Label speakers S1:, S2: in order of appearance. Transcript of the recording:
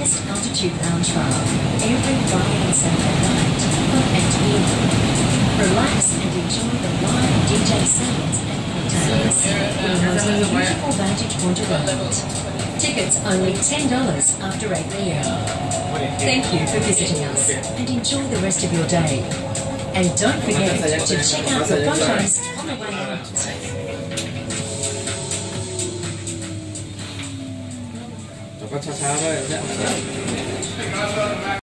S1: highest altitude lounge bar every Friday and Saturday night from 8 p.m. Relax and enjoy the live DJ sets and cocktails in the most beautiful vantage point around. Tickets only $10 after 8 p.m. Thank you for visiting us and enjoy the rest of your day. And don't forget to check out the photos on the way out.
S2: Có cha cha thôi.